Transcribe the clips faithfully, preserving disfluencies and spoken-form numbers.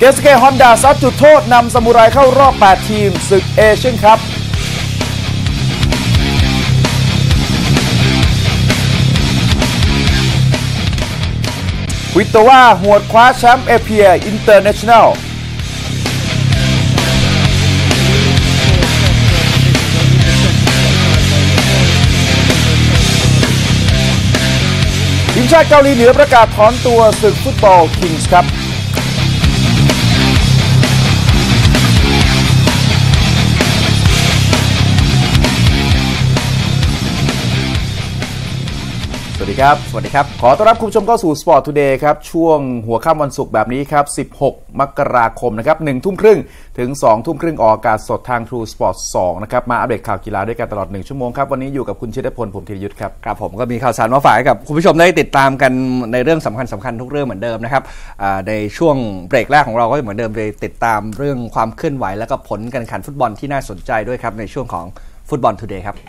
เค เอส เค Honda ซัดจุดโทษนำซามูไรเข้ารอบแปดทีมศึกเอเชียนคัพวิตโตวาหวดคว้าแชมป์เอเชียอินเตอร์เนชั่นแนลทีมชาติเกาหลีเหนือประกาศถอนตัวศึกฟุตบอลคิงส์ครับสวัสดีครับสวัสดีครับขอต้อนรับคุณผู้ชมเข้าสู่ Sport Today ครับช่วงหัวค่ำวันศุกร์แบบนี้ครับสิบหกมกราคมนะครับหนึ่งทุ่มครึ่งถึงสองทุ่มครึ่งออกอากาศสดทาง True Sport สองนะครับมาอัปเดตข่าวกีฬาด้วยกันตลอดหนึ่งชั่วโมงครับวันนี้อยู่กับคุณชิดพลผมธีรยุทธครับครับผมก็มีข่าวสารมาฝากกับคุณผู้ชมได้ติดตามกันในเรื่องสำคัญสำคัญทุกเรื่องเหมือนเดิมนะครับในช่วงเบรกแรกของเราก็เหมือนเดิมไปติดตามเรื่องความเคลื่อนไหวและก็ผลการแข่งขันฟุตบอลที่น่าสนใจด้วยครับในช่วงของฟุตบอล Today ครับ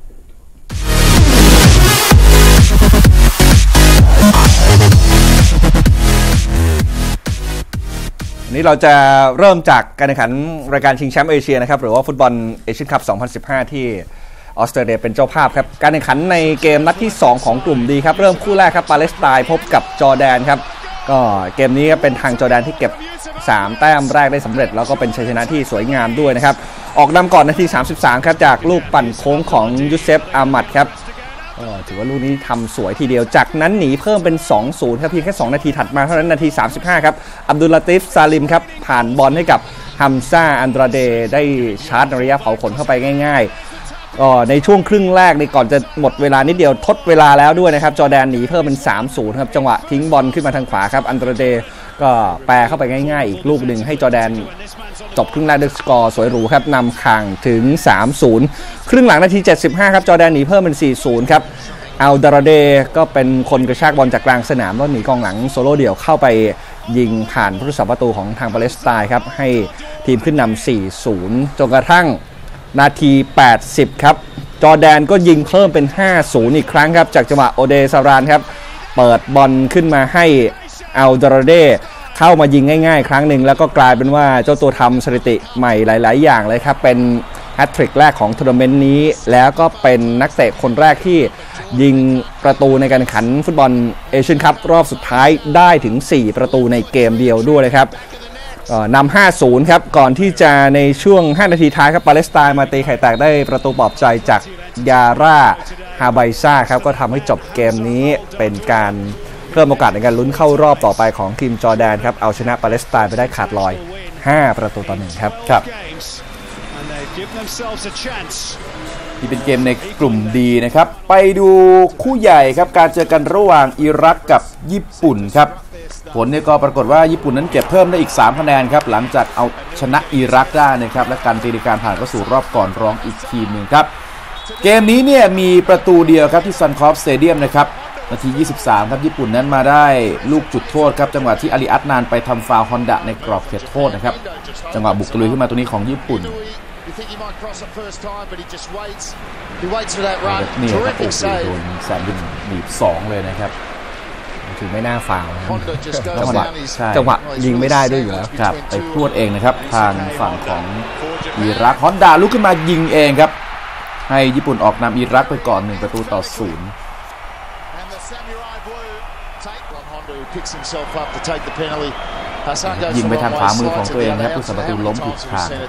วันนี้เราจะเริ่มจากการแข่งขันรายการชิงแชมป์เอเชียนะครับหรือว่าฟุตบอลเอเชียนคัพสองพันสิบห้าที่ออสเตรเลียเป็นเจ้าภาพครับการแข่งขันในเกมนัดที่สองของกลุ่มดีครับเริ่มคู่แรกครับปาเลสไตน์พบกับจอร์แดนครับก็เกมนี้เป็นทางจอร์แดนที่เก็บสามแต้มแรกได้สำเร็จแล้วก็เป็นชัยชนะที่สวยงามด้วยนะครับออกนำก่อนนาทีสามสิบสามครับจากลูกปั่นโค้งของยูเซฟอามัดครับถือว่าลูกนี้ทำสวยทีเดียวจากนั้นหนีเพิ่มเป็น สองศูนย์ ครับเพียงแค่สองนาทีถัดมาเท่านั้นนาทีสามสิบห้าครับอับดุลลาติฟซาลิมครับผ่านบอลให้กับฮัมซาอันดราเดได้ชาร์จระยะเผาขนเข้าไปง่ายๆก็ในช่วงครึ่งแรกนี่ก่อนจะหมดเวลานิดเดียวทดเวลาแล้วด้วยนะครับจอร์แดนหนีเพิ่มเป็น สามศูนย์ ครับจังหวะทิ้งบอลขึ้นมาทางขวาครับอันดราเดก็แปรเข้าไปง่ายๆอีกลูกหนึ่งให้จอร์แดนจบครึ่งแรกด้วยสกอร์สวยหรูครับนำห่างถึง สามศูนย์ ครึ่งหลังนาทีเจ็ดสิบห้าครับจอร์แดนหนีเพิ่มเป็น สี่ศูนย์ ครับอัลดาราเดก็เป็นคนกระชากบอลจากกลางสนามแล้วหนีกองหลังโซโล่เดี่ยวเข้าไปยิงผ่านผู้รักษาประตูของทางปาเลสไตน์ครับให้ทีมขึ้นนำ สี่ศูนย์ จนกระทั่งนาทีแปดสิบครับจอร์แดนก็ยิงเพิ่มเป็น ห้าศูนย์ อีกครั้งครับจากจังหวะโอเดซารานครับเปิดบอลขึ้นมาให้อัลดาราเดเข้ามายิงง่ายๆครั้งหนึ่งแล้วก็กลายเป็นว่าเจ้าตัวทำสถิติใหม่หลายๆอย่างเลยครับเป็นแฮตทริกแรกของทัวร์นาเมนต์นี้แล้วก็เป็นนักเตะคนแรกที่ยิงประตูในการแข่งขันฟุตบอลเอเชียนคัพรอบสุดท้ายได้ถึงสี่ประตูในเกมเดียวด้วยเลยครับนำ ห้าศูนย์ ครับก่อนที่จะในช่วงห้านาทีท้ายครับปาเลสไตน์มาตีไข่แตกได้ประตูปลอบใจจากยาร่าฮาไบซ่าครับก็ทำให้จบเกมนี้เป็นการเพิ่มโอกาสในการลุ้นเข้ารอบต่อไปของทีมจอร์แดนครับเอาชนะปาเลสไตน์ไปได้ขาดลอยห้าประตูต่อหนึ่งครับครับนี่เป็นเกมในกลุ่มดีนะครับไปดูคู่ใหญ่ครับการเจอกันระหว่างอิรักกับญี่ปุ่นครับผลเนี่ยก็ปรากฏว่าญี่ปุ่นนั้นเก็บเพิ่มได้อีกสามคะแนนครับหลังจากเอาชนะอิรักได้นะครับและการตีการผ่านเข้าสู่รอบก่อนรองอีกทีมหนึ่งครับเกมนี้เนี่ยมีประตูเดียวครับที่ซันคอฟสเตเดียมนะครับนาทียี่สิบสามครับญี่ปุ่นนั้นมาได้ลูกจุดโทษครับจังหวะที่อาลีอัตนานไปทำฟาวล์ฮอนดะในกรอบเขตโทษนะครับจังหวะบุกตะลุยขึ้นมาตัวนี้ของญี่ปุ่นนี่ครับโอ้โหโดนแซนวินหนีบสองเลยนะครับถือไม่น่าฟาวล์จังหวะจังหวะยิงไม่ได้ด้วยอยู่แล้วครับไปพรวดเองนะครับทางฝั่งของอิรักฮอนดาลุกขึ้นมายิงเองครับให้ญี่ปุ่นออกนำอิรักไปก่อนหนึ่งประตูต่อศูนย์ยิงไปทางขวามือของตัวเองครับผู้สาประตูล้มผิดทาง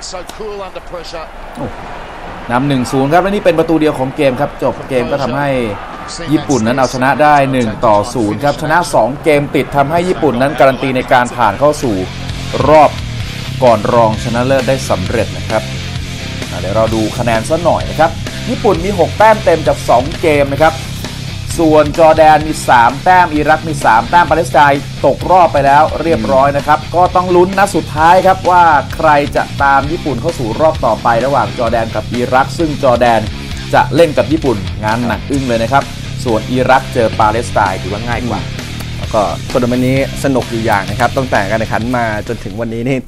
นำ หนึ่งศูนย์ ครับและนี่เป็นประตูเดียวของเกมครับจบเกมก็ทำให้ญี่ปุ่นนั้นเอาชนะได้หนึ่งต่อศูนย์ครับชนะสองเกมติดทำให้ญี่ปุ่นนั้นการันตีในการผ่านเข้าสู่รอบก่อนรองชนะเลิศได้สำเร็จนะครับเดี๋ยวเราดูคะแนนซะหน่อยนะครับญี่ปุ่นมีหกแต้มเต็มจากสองเกมนะครับส่วนจอร์แดนมีสามแต้มอิรักมีสามแต้มปาเลสไตน์ตกรอบไปแล้วเรียบร้อยนะครับก็ต้องลุ้นนัดสุดท้ายครับว่าใครจะตามญี่ปุ่นเข้าสู่รอบต่อไประหว่างจอร์แดนกับอิรักซึ่งจอร์แดนจะเล่นกับญี่ปุ่นงานหนักอึ้งเลยนะครับส่วนอิรักเจอปาเลสไตน์ถือว่าง่ายกว่าแล้วก็ทัวร์นาเมนต์นี้สนุกอยู่อย่างนะครับตั้งแต่การแข่งขันมาจนถึงวันนี้นี่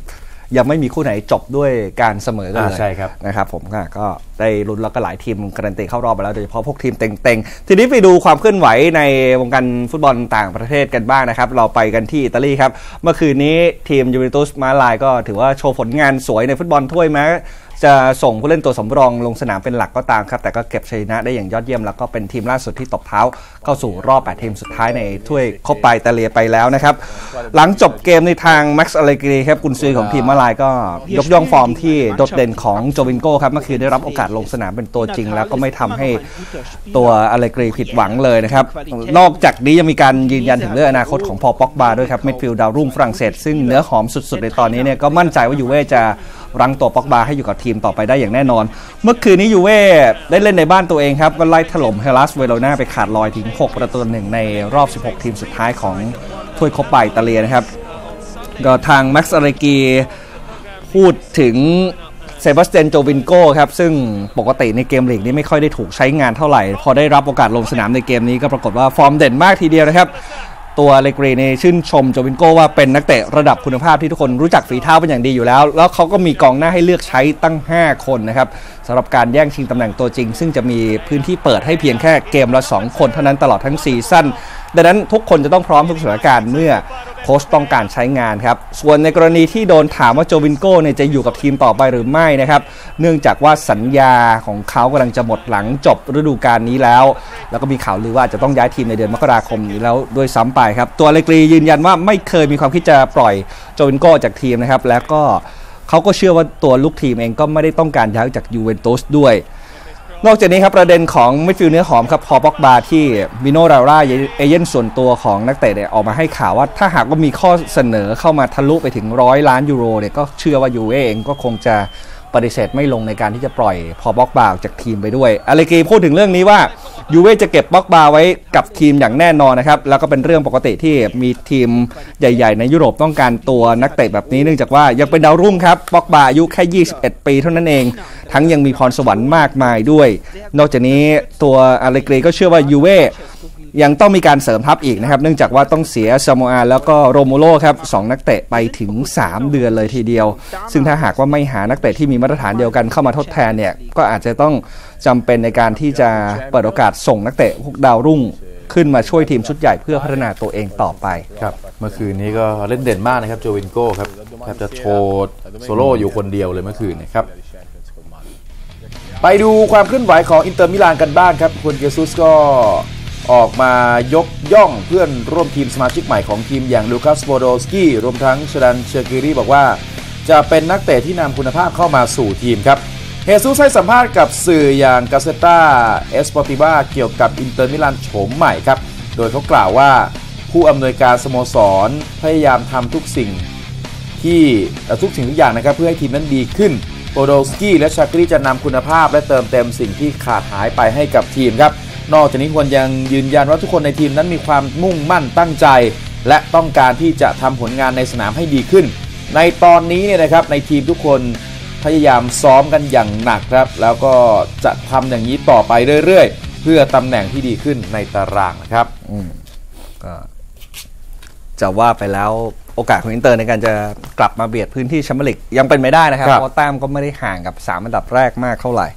ยังไม่มีคู่ไหนจบด้วยการเสมอกันเลยใช่ครับนะครับผมก็ได้ลุ้นแล้วก็หลายทีมการันตีเข้ารอบไปแล้วโดยเฉพาะพวกทีมเต็งๆทีนี้ไปดูความเคลื่อนไหวในวงการฟุตบอลต่างประเทศกันบ้างนะครับเราไปกันที่อิตาลีครับเมื่อคืนนี้ทีมยูเวนตุสมาลายก็ถือว่าโชว์ผลงานสวยในฟุตบอลถ้วยแม้จะส่งผู้เล่นตัวสำรองลงสนามเป็นหลักก็ตามครับแต่ก็เก็บชัยชนะได้อย่างยอดเยี่ยมแล้วก็เป็นทีมล่าสุดที่ตบเท้าเข้าสู่รอบแปดทีมสุดท้ายในถ้วยโคปาอิตาเลียไปแล้วนะครับหลังจบเกมในทางแม็กซ์อเลกรีครับกุนซือของทีมมาลายก็ยกย่องฟอร์มที่โดดเด่นของโจวินโก้ครับเมื่อคืนได้รับโอกาสลงสนามเป็นตัวจริงแล้วก็ไม่ทำให้ตัวอเลกรีผิดหวังเลยนะครับนอกจากนี้ยังมีการยืนยันถึงเรื่องอนาคตของพอล ป็อกบาด้วยครับมิดฟิลด์ดาวรุ่งฝรั่งเศสซึ่งเนื้อหอมสุดๆในตอนนี้เนี่ยก็มั่นใจว่ายูเว่จะรั้งตัวป็อกบาให้อยู่กับทีมต่อไปได้อย่างแน่นอนเมื่อคืนนี้ยูเว่ได้เล่นในบ้านตัวเองครับก็ไล่ถล่มเฮลัสเวโรนาไปขาดลอยถึงหกประตูหนึ่งในรอบสิบหกทีมสุดท้ายของถ้วยโคปาอิตาเลียนะครับก็ทางแม็กซ์อเลกีพูดถึงเซบาสเตียนโจวินโก้ครับซึ่งปกติในเกมลีกนี้ไม่ค่อยได้ถูกใช้งานเท่าไหร่พอได้รับโอกาสลงสนามในเกมนี้ก็ปรากฏว่าฟอร์มเด่นมากทีเดียวนะครับตัวเลกรีนี่ชื่นชมโจวินโก้ว่าเป็นนักเตะระดับคุณภาพที่ทุกคนรู้จักฝีเท้าเป็นอย่างดีอยู่แล้วแล้วเขาก็มีกองหน้าให้เลือกใช้ตั้งห้าคนนะครับสำหรับการแย่งชิงตำแหน่งตัวจริงซึ่งจะมีพื้นที่เปิดให้เพียงแค่เกมละสองคนเท่านั้นตลอดทั้งซีซั่นดังนั้นทุกคนจะต้องพร้อมทุกสถานการณ์เมื่อโค้ชต้องการใช้งานครับส่วนในกรณีที่โดนถามว่าโจวินโก้เนี่ยจะอยู่กับทีมต่อไปหรือไม่นะครับเนื่องจากว่าสัญญาของเขากำลังจะหมดหลังจบฤดูกาลนี้แล้วแล้วก็มีข่าวลือว่าจะต้องย้ายทีมในเดือนมกราคมนี้แล้วด้วยซ้ำไปครับตัวเลกรียืนยันว่าไม่เคยมีความคิดจะปล่อยโจวินโก้จากทีมนะครับแล้วก็เขาก็เชื่อว่าตัวลูกทีมเองก็ไม่ได้ต้องการย้ายจากยูเวนตุสด้วยนอกจากนี้ครับประเด็นของมิดฟิลด์เนื้อหอมครับพอป็อกบาที่มิโนราร่าเอเย่นส่วนตัวของนักเตะเนี่ยออกมาให้ข่าวว่าถ้าหากว่ามีข้อเสนอเข้ามาทะลุไปถึงร้อยล้านยูโรเนี่ยก็เชื่อว่ายูเว่เองก็คงจะปฏิเสธไม่ลงในการที่จะปล่อยพอป็อกบาออกจากทีมไปด้วยอเลกีพูดถึงเรื่องนี้ว่ายูเว่จะเก็บป็อกบาไว้กับทีมอย่างแน่นอนนะครับแล้วก็เป็นเรื่องปกติที่มีทีมใหญ่ๆในยุโรปต้องการตัวนักเตะแบบนี้เนื่องจากว่ายังเป็นดาวรุ่งครับป็อกบาอายุแค่ยี่สิบเอ็ดปีเท่านั้นเองทั้งยังมีพรสวรรค์มากมายด้วยนอกจากนี้ตัวอเลกรีก็เชื่อว่ายูเว่ยังต้องมีการเสริมทัพอีกนะครับเนื่องจากว่าต้องเสียซาโมอาแล้วก็โรมูโลครับสองนักเตะไปถึงสามเดือนเลยทีเดียวซึ่งถ้าหากว่าไม่หานักเตะที่มีมาตรฐานเดียวกันเข้ามาทดแทนเนี่ยก็อาจจะต้องจำเป็นในการที่จะเปิดโอกาสส่งนักเตะพวกดาวรุ่งขึ้นมาช่วยทีมชุดใหญ่เพื่อพัฒนาตัวเองต่อไปครับเมื่อคืนนี้ก็เล่นเด่นมากนะครับโจวินโก้ครับแทบจะโชว์โซโล่อยู่คนเดียวเลยเมื่อคืนนะครับไปดูความเคลื่อนไหวของอินเตอร์มิลานกันบ้างครับคุณเกซุสก็ออกมายกย่องเพื่อนร่วมทีมสมาชิกใหม่ของทีมอย่างลูคัสโบโดสกี้รวมทั้งชดันเชอร์กิรีบอกว่าจะเป็นนักเตะที่นำคุณภาพเข้ามาสู่ทีมครับเฮซุสให้สัมภาษณ์กับสื่ออย่างกาเซต้าเอสปอร์ติวาเกี่ยวกับอินเตอร์มิลานโฉมใหม่ครับโดยเขากล่าวว่าผู้อำนวยการสโมสรพยายามทำทุกสิ่งที่ทุกสิ่งทุกอย่างนะครับเพื่อให้ทีมนั้นดีขึ้นโบโดสกี้และชาร์กิรีจะนำคุณภาพและเติมเต็มสิ่งที่ขาดหายไปให้กับทีมครับนอกจากนี้ควรยังยืนยันว่าทุกคนในทีมนั้นมีความมุ่งมั่นตั้งใจและต้องการที่จะทำผลงานในสนามให้ดีขึ้นในตอนนี้เนี่ยนะครับในทีมทุกคนพยายามซ้อมกันอย่างหนักครับแล้วก็จะทำอย่างนี้ต่อไปเรื่อยๆเพื่อตำแหน่งที่ดีขึ้นในตารางนะครับอืมก็จะว่าไปแล้วโอกาสของอินเตอร์ในการจะกลับมาเบียดพื้นที่แชมเปี้ยนลีกยังเป็นไม่ได้นะครับเพราะแต้มก็ไม่ได้ห่างกับสามอันดับแรกมากเท่าไหร่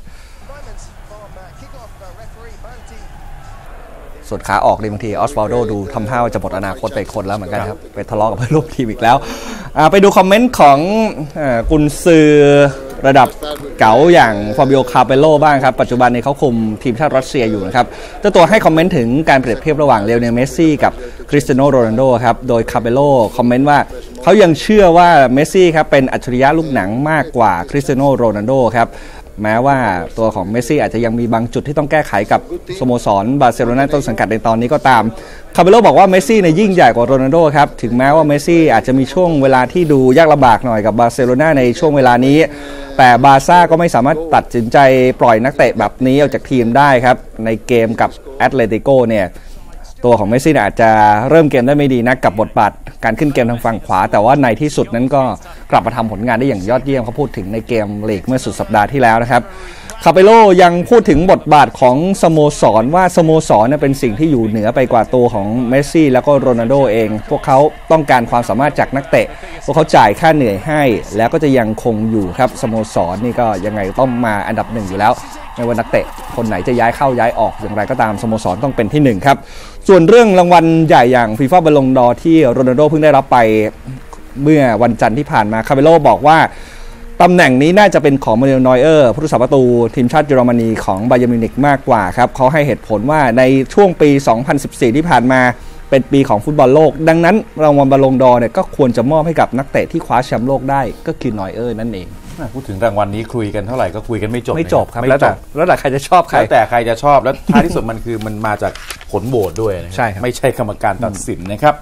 ส่วนขาออกเลยบางทีออสวาลโดดูทำท่าว่าจะหมดอนาคตไปคนแล้วเหมือนกันครับไปทะเลาะกับเพื่อนร่วมทีมอีกแล้วไปดูคอมเมนต์ของกุนซือระดับเก๋าอย่างฟาบิโอคาเปโลบ้างครับปัจจุบันนี้เขาคุมทีมชาติรัสเซียอยู่นะครับเจ้าตัวให้คอมเมนต์ถึงการเปรียบเทียบระหว่างเลโอเนลเมสซี่กับคริสเตียโนโรนัลโดครับโดยคาเปโลคอมเมนต์ว่าเขายังเชื่อว่าเมสซี่ครับเป็นอัจฉริยะลูกหนังมากกว่าคริสเตียโนโรนัลโดครับแม้ว่าตัวของเมสซี่อาจจะยังมีบางจุดที่ต้องแก้ไขกับสโมสรบาร์เซโลนาต้นสังกัดในตอนนี้ก็ตามคาเปโลบอกว่าเมสซี่เนี่ยยิ่งใหญ่กว่าโรนัลโดครับถึงแม้ว่าเมสซี่อาจจะมีช่วงเวลาที่ดูยากลำบากหน่อยกับบาร์เซโลนาในช่วงเวลานี้แต่บาร์ซ่าก็ไม่สามารถตัดสินใจปล่อยนักเตะแบบนี้ออกจากทีมได้ครับในเกมกับแอตเลติโกเนี่ยตัวของเมสซี่อาจจะเริ่มเกมได้ไม่ดีนักกับบทบาทการขึ้นเกมทางฝั่งขวาแต่ว่าในที่สุดนั้นก็กลับมาทำผลงานได้อย่างยอดเยี่ยมเขาพูดถึงในเกมลีกเมื่อสุดสัปดาห์ที่แล้วนะครับคาเปโลยังพูดถึงบทบาทของสโมสรว่าสโมสรเป็นสิ่งที่อยู่เหนือไปกว่าตัวของเมสซี่แล้วก็โรนัลโดเองพวกเขาต้องการความสามารถจากนักเตะพวกเขาจ่ายค่าเหนื่อยให้แล้วก็จะยังคงอยู่ครับสโมสรนี่ก็ยังไงต้องมาอันดับหนึ่งอยู่แล้วไม่ว่านักเตะคนไหนจะย้ายเข้าย้ายออกอย่างไรก็ตามสโมสรต้องเป็นที่หนึ่งครับส่วนเรื่องรางวัลใหญ่อย่างฟีฟ่าบอลลงดอร์ที่โรนัลโดเพิ่งได้รับไปเมื่อวันจันทร์ที่ผ่านมาคาเปโลบอกว่าตำแหน่งนี้น่าจะเป็นของมานูเอล นอยเออร์ผู้รักษาประตูทีมชาติเยอรมนีของบาเยิร์นมิวนิกมากกว่าครับเขาให้เหตุผลว่าในช่วงปี สองพันสิบสี่ ที่ผ่านมาเป็นปีของฟุตบอลโลกดังนั้นรางวัลบอลลงดอร์เนี่ยก็ควรจะมอบให้กับนักเตะที่คว้าแชมป์โลกได้ก็คือนอยเออร์นั่นเองพูดถึงรางวัลนี้คุยกันเท่าไหร่ก็คุยกันไม่จบไม่จบครับแล้วแต่แล้วแต่ใครจะชอบใครแล้วแต่ใครจะชอบแล้วท้ายที่สุดมันคือมันมาจากผลโหวตด้วยนะใช่ครับไม่ใช่กรรมการตัดสินนะครับ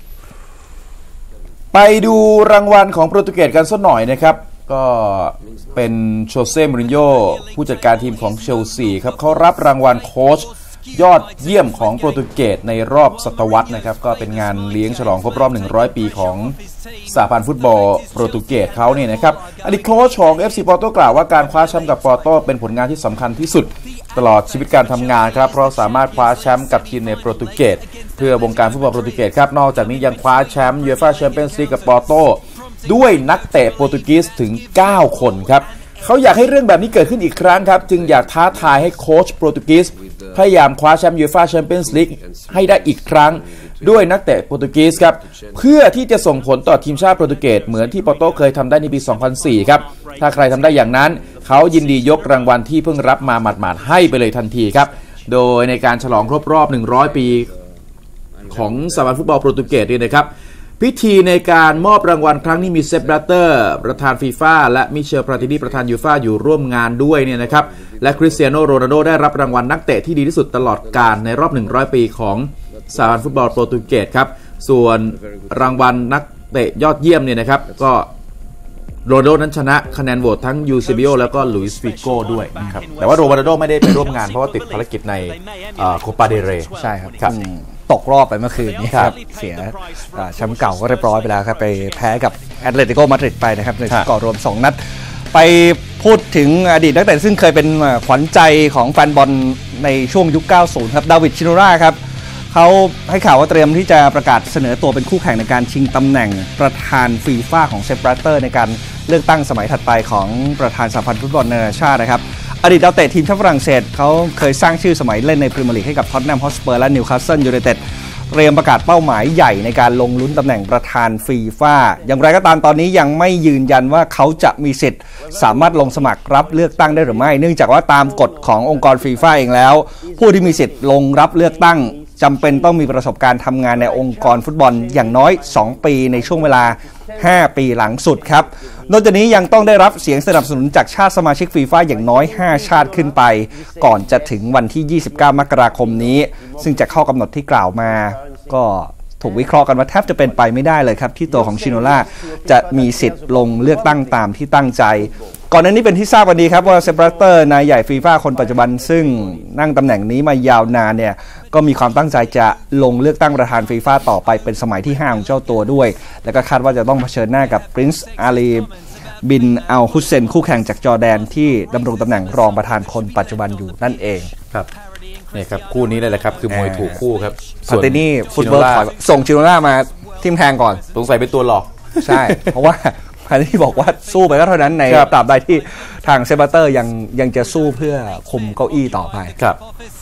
ไปดูรางวัลของโปรตุเกสกันสักหน่อยนะครับก็เป็นโชเซ่มูรินโญ่ผู้จัดการทีมของเชลซีครับเขารับรางวัลโค้ชยอดเยี่ยมของโปรตุเกสในรอบศตวรรษนะครับก็เป็นงานเลี้ยงฉลองครบรอบหนึ่งร้อยปีของสหพันธ์ฟุตบอลโปรตุเกสเขาเนี่ยนะครับอดีตโค้ชของ เอฟ ซี Porto กล่าวว่าการคว้าแชมป์กับ Porto เป็นผลงานที่สำคัญที่สุดตลอดชีวิตการทำงานครับเพราะสามารถคว้าแชมป์กับทีมในโปรตุเกสเพื่อวงการฟุตบอลโปรตุเกสครับนอกจากนี้ยังคว้าแชมป์ยูเอฟ่าแชมเปี้ยนส์ลีกกับ Portoด้วยนักเตะโปรตุเกสถึงเก้าคนครับเขาอยากให้เรื่องแบบนี้เกิดขึ้นอีกครั้งครับจึงอยากท้าทายให้โค้ชโปรตุเกสพยายามคว้าแชมป์ยูเอฟ่าแชมเปี้ยนส์ลีกให้ได้อีกครั้งด้วยนักเตะโปรตุเกสครับเพื่อที่จะส่งผลต่อทีมชาติโปรตุเกสเหมือนที่ปอร์โตเคยทำได้ในปี สองพันสี่ ครับถ้าใครทำได้อย่างนั้นเขายินดียกรางวัลที่เพิ่งรับมาหมาดๆให้ไปเลยทันทีครับโดยในการฉลองครบรอบหนึ่งร้อยปีของสหพันธ์ฟุตบอลโปรตุเกสเนี่ยนะครับพิธีในการมอบรางวัลครั้งนี้มีเซป บลัตเตอร์ประธานฟีฟ่าและมิเชล พลาตินีประธานยูฟ่าอยู่ร่วมงานด้วยเนี่ยนะครับและคริสเตียโน โรนัลโดได้รับรางวัลนักเตะที่ดีที่สุดตลอดกาลในรอบหนึ่งร้อยปีของสหพันธ์ฟุตบอลโปรตุเกสครับส่วนรางวัลนักเตะยอดเยี่ยมเนี่ยนะครับก็โรนัลโดนั้นชนะคะแนนโหวตทั้งยูซิบิโอแล้วก็ลุยส์ฟิโก้ด้วยนะครับแต่ว่าโรนัลโดไม่ได้ไปร่วมงานเพราะว่าติดภารกิจในโคปาเดเรใช่ครับตกรอบไปเมื่อคืนนี้ครับเสียแชมป์เก่าก็เรียบร้อยไปแล้วครับไปแพ้กับแอตเลติโกมาดริดไปนะครับในสกอร์รวมสองนัดไปพูดถึงอดีตนักเตะซึ่งเคยเป็นขวัญใจของแฟนบอลในช่วงยุค เก้าสิบ ครับดาวิด ชิโนราครับเขาให้ข่าวว่าเตรียมที่จะประกาศเสนอตัวเป็นคู่แข่งในการชิงตำแหน่งประธานฟีฟ่าของเซป บลัตเตอร์ในการเลือกตั้งสมัยถัดไปของประธานสหพันธ์ฟุตบอลนานาชาตินะครับอดีตดาวเตะทีมชาติฝรั่งเศสเขาเคยสร้างชื่อสมัยเล่นในพรีเมียร์ลีกให้กับท็อตแนมฮอตสเปอร์และนิวคาสเซิลยูไนเต็ดเตรียมประกาศเป้าหมายใหญ่ในการลงลุ้นตำแหน่งประธานฟีฟ่าอย่างไรก็ตามตอนนี้ยังไม่ยืนยันว่าเขาจะมีสิทธิ์สามารถลงสมัครรับเลือกตั้งได้หรือไม่เนื่องจากว่าตามกฎขององค์กรฟีฟ่าเองแล้วผู้ที่มีสิทธิ์ลงรับเลือกตั้งจำเป็นต้องมีประสบการณ์ทำงานในองค์กรฟุตบอลอย่างน้อยสองปีในช่วงเวลาห้าปีหลังสุดครับนอกจากนี้ยังต้องได้รับเสียงสนับสนุนจากชาติสมาชิกฟีฟ่าอย่างน้อยห้าชาติขึ้นไปก่อนจะถึงวันที่ยี่สิบเก้ามกราคมนี้ซึ่งจากข้อกำหนดที่กล่าวมาก็ถูกวิเคราะห์กันว่าแทบจะเป็นไปไม่ได้เลยครับที่ตัวของชิโนล่าจะมีสิทธิ์ลงเลือกตั้งตามที่ตั้งใจก่อนหน้านี้เป็นที่ทราบกันดีครับว่าเซป บลัตเตอร์นายใหญ่ฟีฟ่าคนปัจจุบันซึ่งนั่งตำแหน่งนี้มายาวนานเนี่ยก็มีความตั้งใจจะลงเลือกตั้งประธานฟีฟ่าต่อไปเป็นสมัยที่ห้าของเจ้าตัวด้วยแล้วก็คาดว่าจะต้องเผชิญหน้ากับปรินซ์อาลีบินอัลฮุสเซนคู่แข่งจากจอร์แดนที่ดำรงตำแหน่งรองประธานคนปัจจุบันอยู่นั่นเองครับนี่ครับคู่นี้เลยแหละครับคือมวยถูกคู่ครับพาเตนี่ฟุตบอลส่งชิโนล่ามาทิมแทงก่อนสงสัยเป็นตัวหลอกใช่เพราะว่าพาเตนี่บอกว่าสู้ไปก็เท่านั้นในตราบใดที่ทางเซป บลัตเตอร์ยังยังจะสู้เพื่อคุมเก้าอี้ต่อไปครับ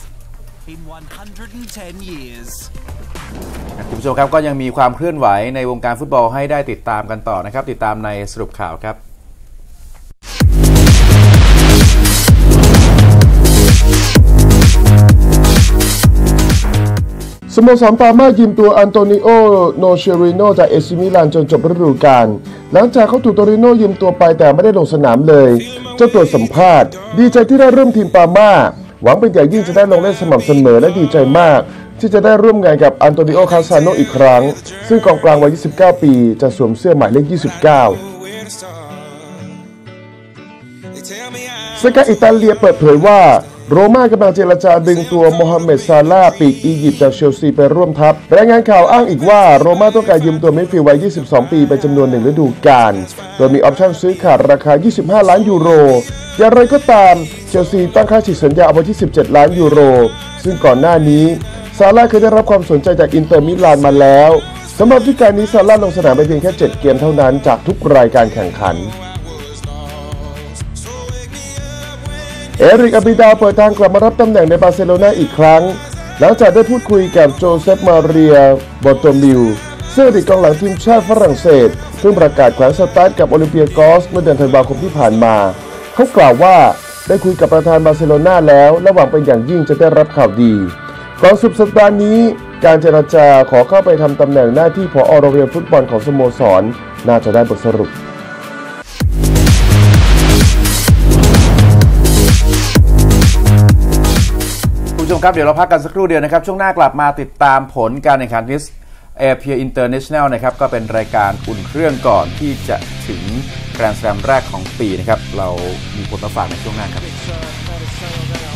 คุณผู้ชมครับก็ยังมีความเคลื่อนไหวในวงการฟุตบอลให้ได้ติดตามกันต่อนะครับติดตามในสรุปข่าวครับสโมสรปาร์มายืมตัวอันโตนิโอ โนเชริโนจากเอซิมิลานจนจบฤดูกาลหลังจากเขาถูกโตริโนยืมตัวไปแต่ไม่ได้ลงสนามเลยเจ้าตัวสัมภาษณ์ดีใจที่ได้ร่วมทีมปาร์มาหวังเป็นอย่างยิ่งจะได้ลงเล่นสม่ำเสมอและดีใจมากที่จะได้ร่วมงานกับอันโตนิโอ คาซาโนอีกครั้งซึ่งกองกลางวัยยี่สิบเก้าปีจะสวมเสื้อหมายเลขยี่สิบเก้าเซกาอิตาเลียเปิดเผยว่าโรม่ากำลังเจรจาดึงตัวโมฮัมเหม็ดซาลาห์ปีกอียิปต์จากเชลซีไปร่วมทัพรายงานข่าวอ้างอีกว่าโรม่าต้องการยืมตัวมิดฟิลด์วัยยี่สิบสองปีไปจำนวนหนึ่งฤดูกาลโดยมีออปชั่นซื้อขาดราคายี่สิบห้าล้านยูโรอย่างไรก็ตามเชลซีตั้งค่าฉีกสัญญาเอาไว้ที่สิบเจ็ดล้านยูโรซึ่งก่อนหน้านี้ซาลาห์เคยได้รับความสนใจจากอินเตอร์มิลานมาแล้วสำหรับฤดูกาลนี้ซาลาห์ลงสนามไปเพียงแค่เจ็ดเกมเท่านั้นจากทุกรายการแข่งขันเอริก อาบิดาเปิดทางกลับมารับตำแหน่งในบาร์เซโลนาอีกครั้งหลังจากได้พูดคุยกับโจเซฟมาเรียบอตโตมิลซึ่งอดีตกองหลังทีมชาติฝรั่งเศสเพิ่งประกาศแขวนสตาร์ทกับโอลิมเปียกอสเมื่อเดือนธันวาคมที่ผ่านมาเขากล่าวว่าได้คุยกับประธานบาร์เซโลนาแล้วและหวังเป็นอย่างยิ่งจะได้รับข่าวดีก่อนสุดสัปดาห์นี้การเจรจาขอเข้าไปทำตำแหน่งหน้าที่ผอ.โรงเรียนฟุตบอลของสโมสรน่าจะได้บทสรุปคุณผู้ชมครับเดี๋ยวเราพักกันสักครู่เดียวนะครับช่วงหน้ากลับมาติดตามผลการแข่งขันทิสเอเพียอินเตอร์เนชั่นแนลนะครับก็เป็นรายการอุ่นเครื่องก่อนที่จะถึงแกรนด์สแลมแรกของปีนะครับเรามีผลมาฝากในช่วงหน้าครับ